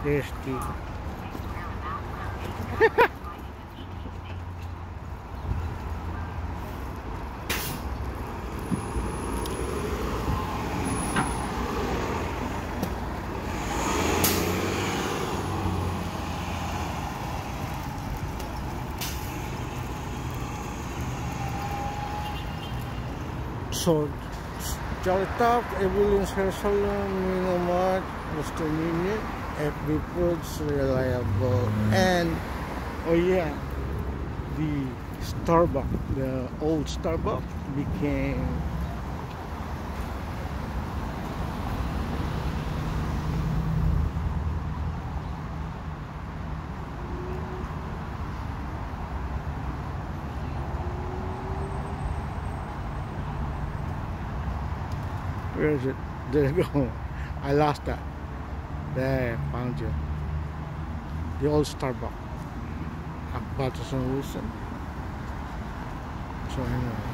Tasty. So, Charlie Top, Evelyn's Hair Salon, Minomart, Mr. Nini, FB Foods, Reliable, and oh yeah, the Starbucks, the old Starbucks became where is it? There you go. I lost that. There, found you. The old Starbucks at Bathurst and Wilson. So anyway.